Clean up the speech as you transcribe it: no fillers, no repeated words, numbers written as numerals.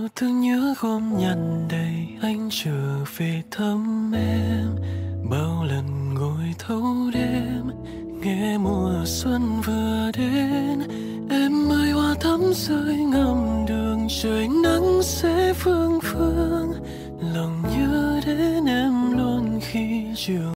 thương nhớ gom nhằn đầy anh trở về thăm em. Bao lần ngồi thâu đêm nghe mùa xuân vừa đến, em ơi hoa thắm rơi ngắm đường trời nắng sẽ vương vương, lòng nhớ đến em luôn khi chiều